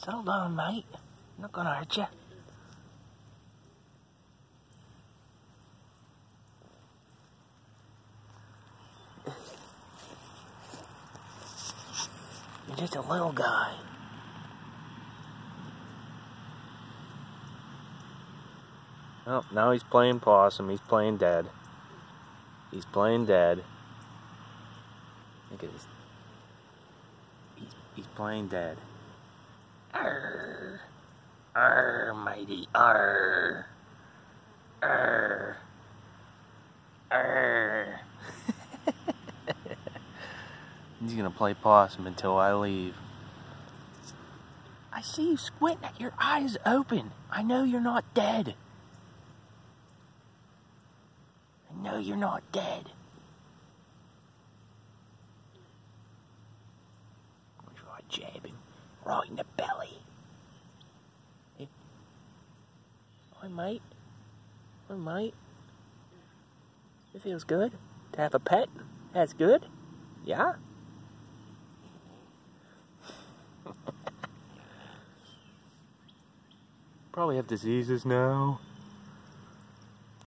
Settle down, mate. I'm not gonna hurt you. You're just a little guy. Oh, now he's playing possum. He's playing dead. He's playing dead. Look at this. He's playing dead. Arr, arr, mighty, arr, arr, arr. He's gonna play possum until I leave. I see you squinting, your eyes open. I know you're not dead. I know you're not dead. I jab him right in the belly. Hey. Hi, mate. Hi, mate. It feels good to have a pet. That's good. Yeah? Probably have diseases now.